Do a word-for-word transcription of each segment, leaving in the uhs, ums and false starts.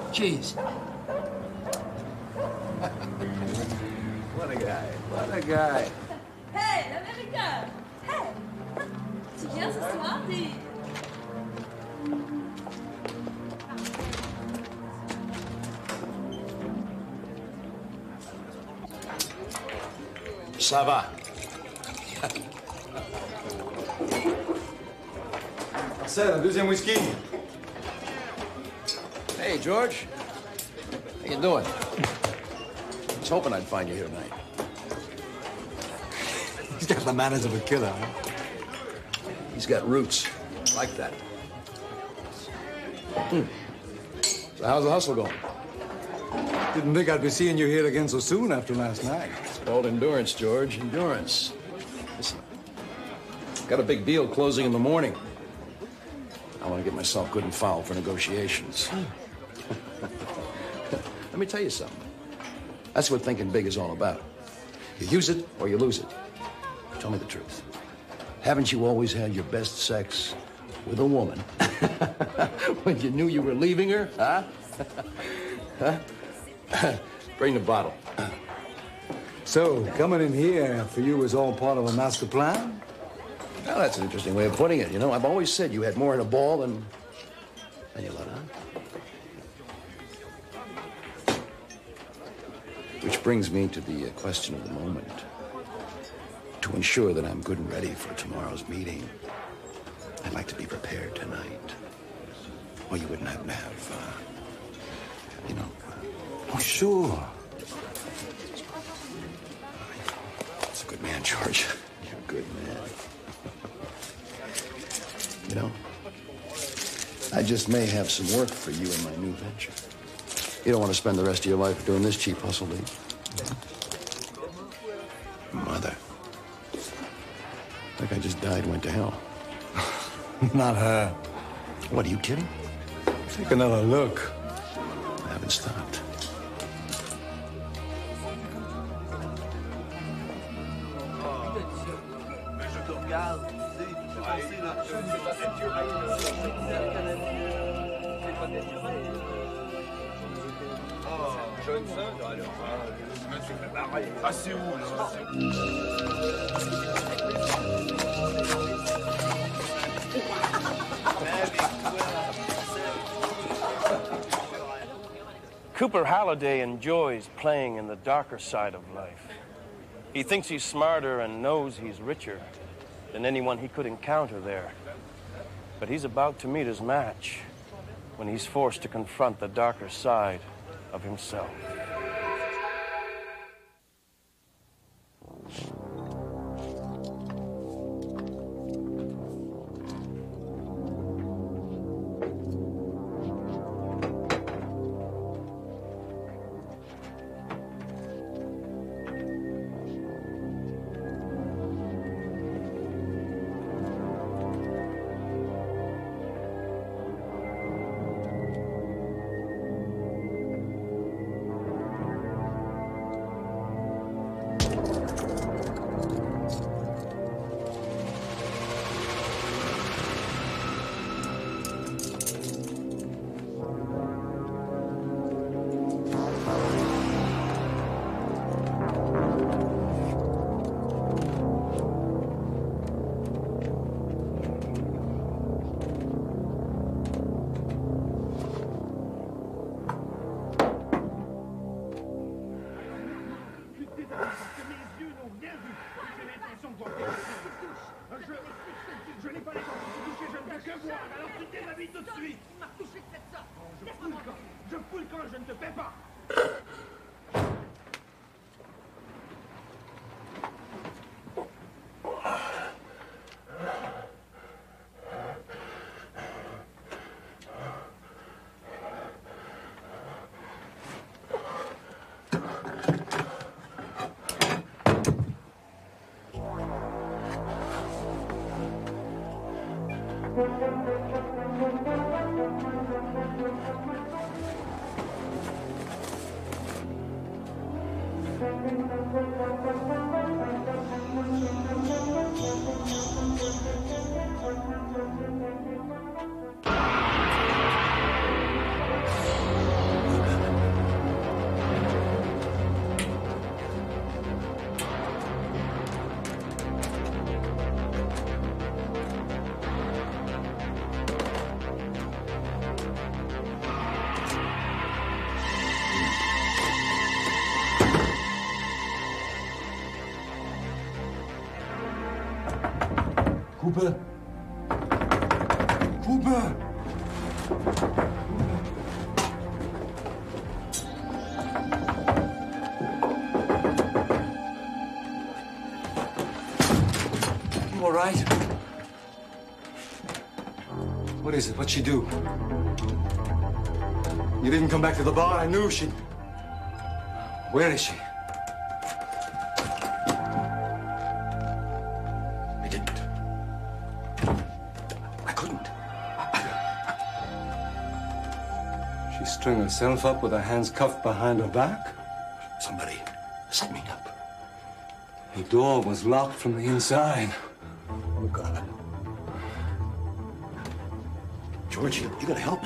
Cheers. What a guy. What a guy. Hey, l'américain. Hey. Tu viens ce soir, dis. Ça va. Marcel, un deuxième whisky. Hey, George. How you doing? I was hoping I'd find you here tonight. He's got the manners of a killer, huh? He's got roots. Like that. Hmm. So how's the hustle going? Didn't think I'd be seeing you here again so soon after last night. It's called endurance, George. Endurance. Listen, got a big deal closing in the morning. I want to get myself good and foul for negotiations. Let me tell you something. That's what thinking big is all about. You use it or you lose it. Tell me the truth. Haven't you always had your best sex with a woman when you knew you were leaving her, huh? Huh? Bring the bottle. So, coming in here for you was all part of a master plan? Well, that's an interesting way of putting it. You know, I've always said you had more in a ball than, than you let on. Which brings me to the uh, question of the moment. To ensure that I'm good and ready for tomorrow's meeting, I'd like to be prepared tonight. Or you wouldn't have to have, uh, you know... Oh, sure. That's a good man, George. You're a good man. You know, I just may have some work for you in my new venture. You don't want to spend the rest of your life doing this cheap hustle, do you? Mother. Like I just died and went to hell. Not her. What, are you kidding? Take another look. I haven't stopped. Cooper Halliday enjoys playing in the darker side of life. He thinks he's smarter and knows he's richer than anyone he could encounter there. But he's about to meet his match when he's forced to confront the darker side of himself. Cooper? Cooper! You all right? What is it? What'd she do? You didn't come back to the bar? I knew she... Where is she? I didn't. I couldn't. She strung herself up with her hands cuffed behind her back? Somebody set me up. The door was locked from the inside. Oh, God. George, you, you gotta help me.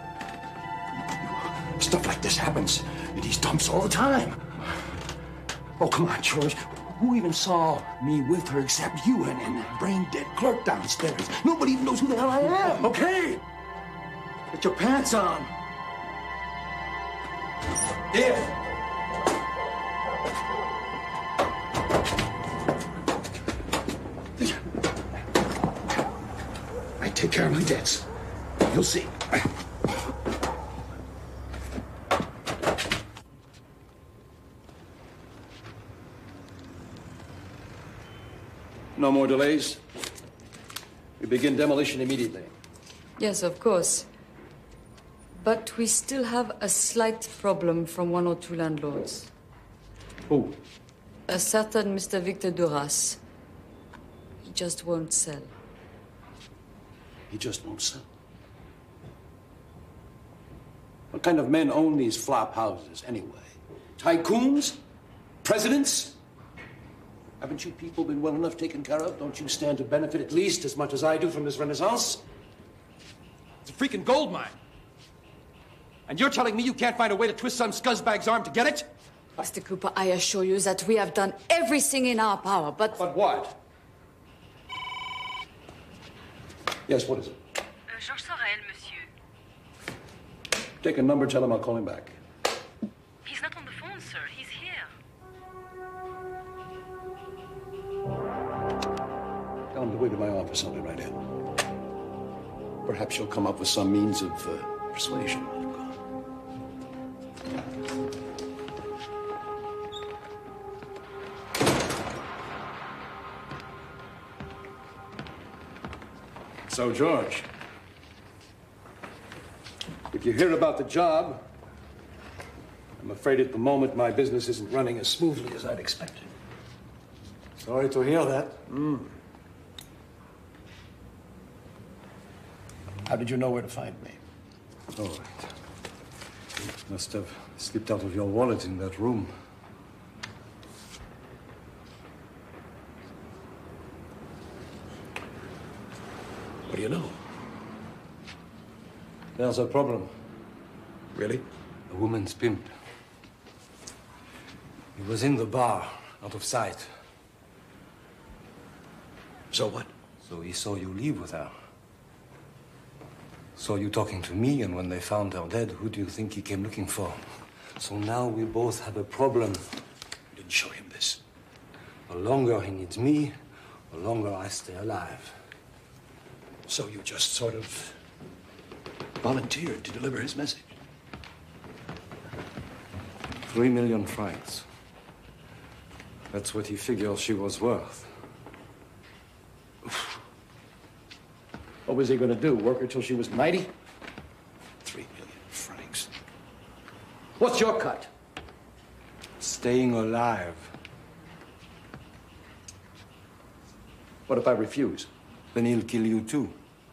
Stuff like this happens in these dumps all the time. Oh, come on, George. Who even saw me with her except you and, and that brain-dead clerk downstairs? Nobody even knows who the hell I am. Okay. Get your pants on. Here. I take care of my debts. You'll see. No more delays. We begin demolition immediately. Yes, of course. But we still have a slight problem from one or two landlords. Who? A certain Mister Victor Duras. He just won't sell. He just won't sell. What kind of men own these flop houses, anyway? Tycoons? Presidents? Haven't you people been well enough taken care of? Don't you stand to benefit at least as much as I do from this renaissance? It's a freaking gold mine. And you're telling me you can't find a way to twist some scuzzbag's arm to get it? Mister Cooper, I assure you that we have done everything in our power, but... But what? Yes, what is it? Uh, Georges Sorel, monsieur. Take a number, tell him I'll call him back. He's not on the phone, sir. He's here. Tell him to wait at my office. I'll be right in. Perhaps you'll come up with some means of uh, persuasion. So, George, if you hear about the job, I'm afraid at the moment my business isn't running as smoothly as I'd expected. Sorry to hear that. Mm. How did you know where to find me? All right. Must have slipped out of your wallet in that room. What do you know? There's a problem. Really? A woman's pimp. He was in the bar, out of sight. So what? So he saw you leave with her. Saw you talking to me, and when they found her dead, who do you think he came looking for? So now we both have a problem. You didn't show him this. The longer he needs me, the longer I stay alive. So you just sort of volunteered to deliver his message? Three million francs. That's what he figures she was worth. What was he going to do? Work her till she was ninety? Three million francs. What's your cut? Staying alive. What if I refuse? Then he'll kill you too.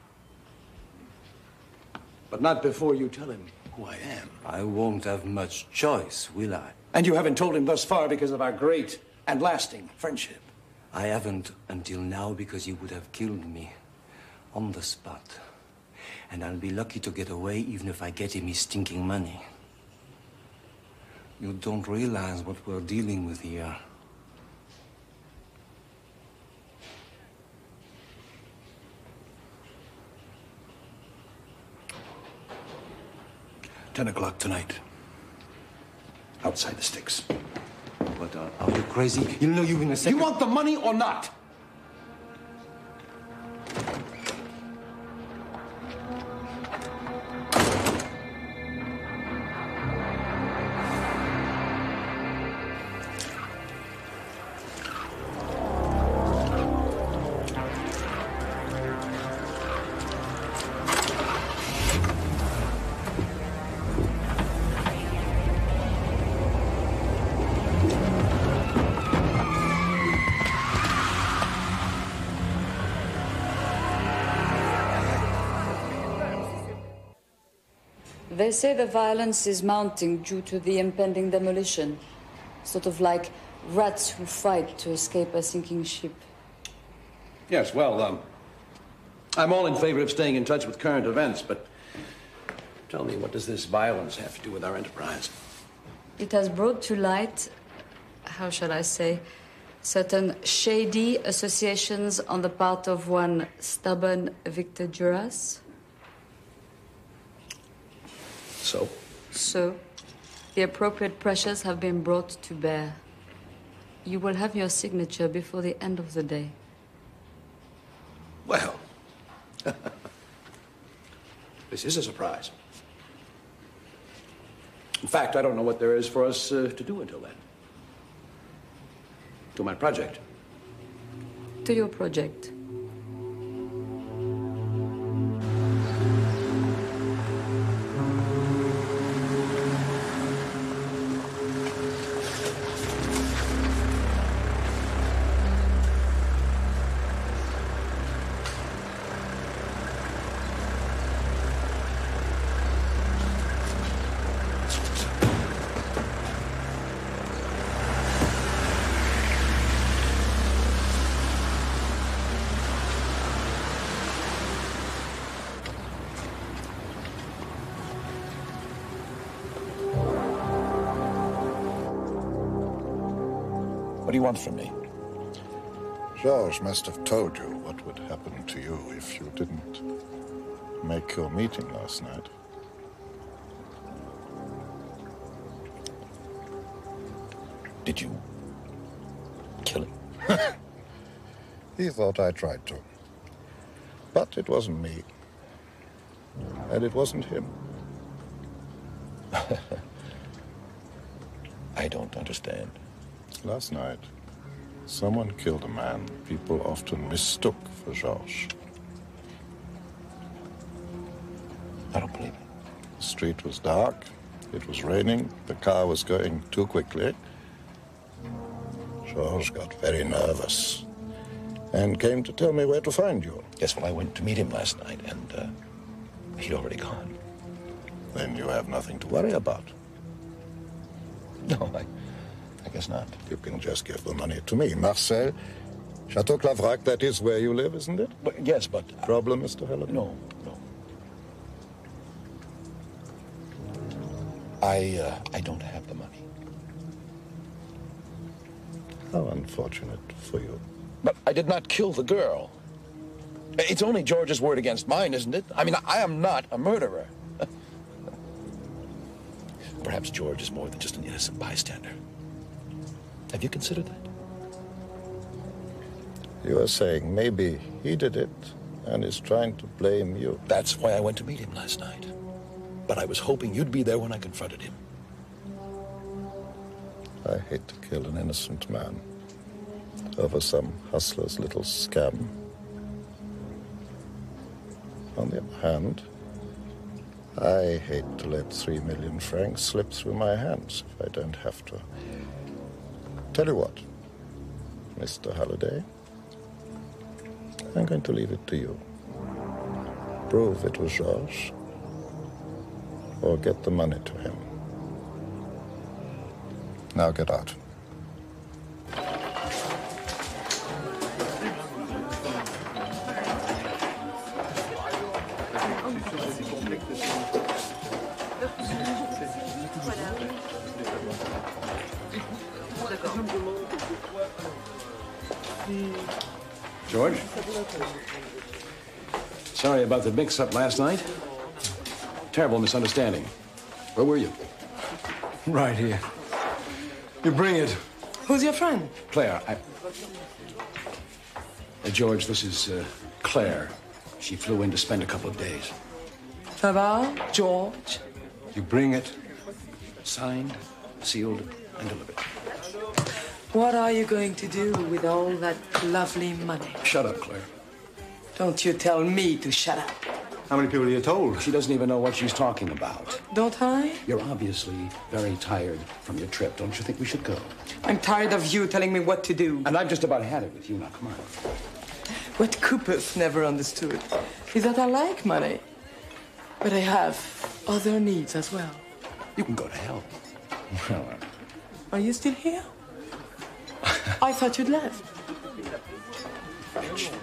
But not before you tell him who I am. I won't have much choice, will I? And you haven't told him thus far because of our great and lasting friendship. I haven't until now because he would have killed me on the spot. And I'll be lucky to get away even if I get him his stinking money. You don't realize what we're dealing with here. Ten o'clock tonight. Outside the sticks. What, uh, are you crazy? You know you're in a second... You want the money or not? They say the violence is mounting due to the impending demolition. Sort of like rats who fight to escape a sinking ship. Yes, well, um, I'm all in favor of staying in touch with current events, but tell me, what does this violence have to do with our enterprise? It has brought to light, how shall I say, certain shady associations on the part of one stubborn Victor Duras. So? So, the appropriate pressures have been brought to bear. You will have your signature before the end of the day. Well, this is a surprise. In fact, I don't know what there is for us uh, to do until then. To my project. To your project. What do you want from me? Georges must have told you what would happen to you if you didn't make your meeting last night. Did you kill him? He thought I tried to. But it wasn't me. And it wasn't him. I don't understand. Last night, someone killed a man people often mistook for Georges. I don't believe it. The street was dark, it was raining, the car was going too quickly. Georges got very nervous and came to tell me where to find you. Yes, well, I went to meet him last night, and uh, he'd already gone. Then you have nothing to worry about. No, I, I guess not. You can just give the money to me. Marseille, Chateau Clavrac, that is where you live, isn't it? But, yes, but... Uh, Problem, Mister Halliday? No, no. I, uh, I don't have the money. How unfortunate for you. But I did not kill the girl. It's only George's word against mine, isn't it? I mean, I am not a murderer. Perhaps George is more than just an innocent bystander. Have you considered that? You are saying maybe he did it and is trying to blame you. That's why I went to meet him last night. But I was hoping you'd be there when I confronted him. I hate to kill an innocent man over some hustler's little scam. On the other hand, I hate to let three million francs slip through my hands if I don't have to. Tell you what, Mister Halliday, I'm going to leave it to you. Prove it was Georges, or get the money to him. Now get out. George? Sorry about the mix-up last night. Terrible misunderstanding. Where were you? Right here. You bring it. Who's your friend? Claire, I... Uh, George, this is uh, Claire. She flew in to spend a couple of days. Ça va, George? You bring it, signed, sealed, and delivered. What are you going to do with all that lovely money? Shut up, Claire. Don't you tell me to shut up. How many people are you told? She doesn't even know what she's talking about. Don't I? You're obviously very tired from your trip. Don't you think we should go? I'm tired of you telling me what to do. And I've just about had it with you. Now, come on. What Cooper's never understood is that I like money. But I have other needs as well. You can go to hell. Well, Are you still here? I thought you'd left. Bitch.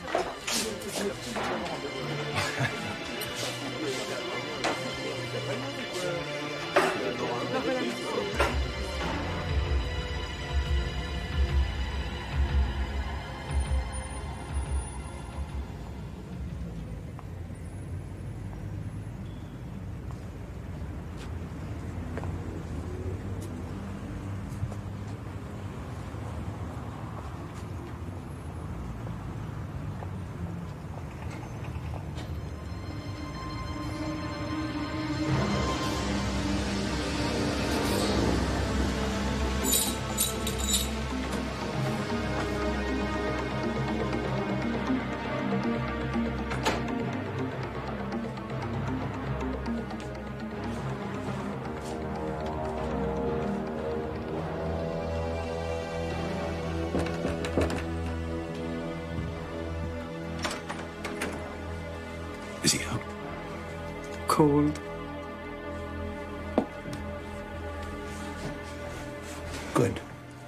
Is he out? Cold. Good.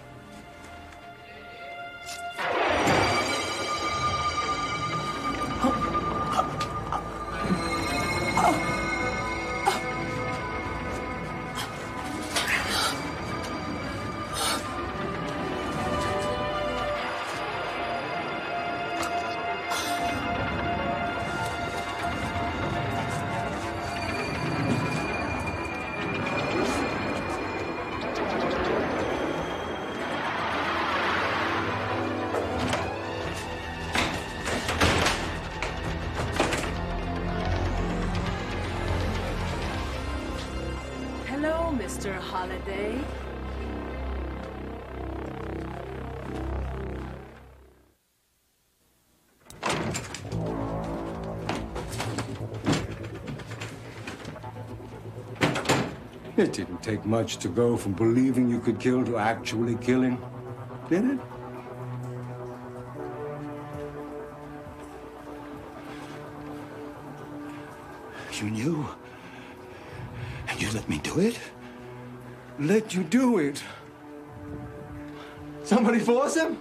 Hello, Mister Holiday. it didn't take much to go from believing you could kill to actually killing, did it? You knew? And you let me do it? Let you do it? Somebody force him?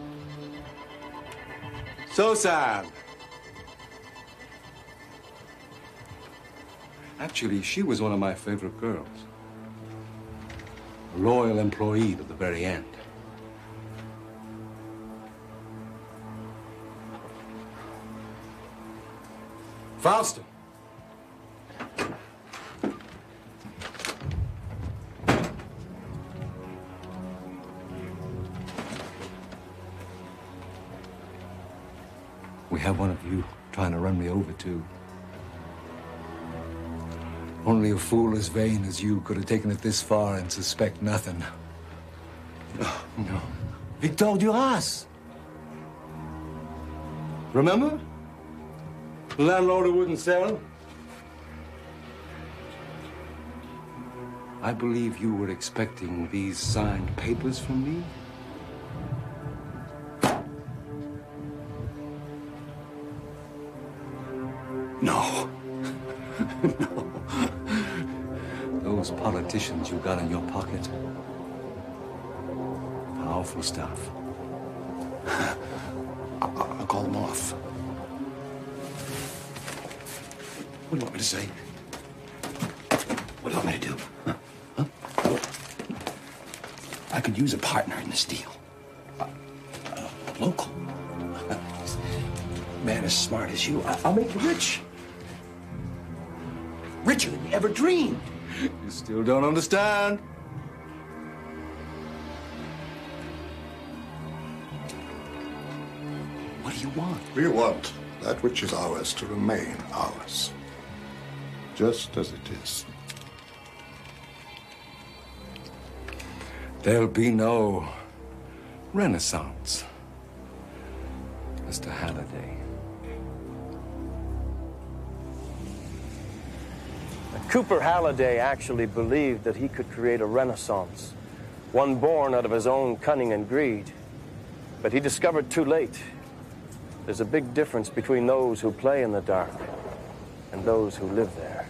So sad. Actually, she was one of my favorite girls. A loyal employee to the very end. Fausto. We have one of you trying to run me over, too. Only a fool as vain as you could have taken it this far and suspect nothing. No, no. Victor Duras. Remember? The landlord who wouldn't sell? I believe you were expecting these signed papers from me. No. No. Those politicians you got in your pocket. Powerful stuff. I'll, I'll call them off. What do you want me to say? What do you want me to do? Huh? Huh? I could use a partner in this deal. A, a, a local. Man as smart as you, I, I'll make you rich. Richer than you ever dreamed. You still don't understand. What do you want? We want that which is ours to remain ours. Just as it is. There'll be no renaissance, Mister Halliday. Cooper Halliday actually believed that he could create a renaissance, one born out of his own cunning and greed. But he discovered too late there's a big difference between those who play in the dark and those who live there.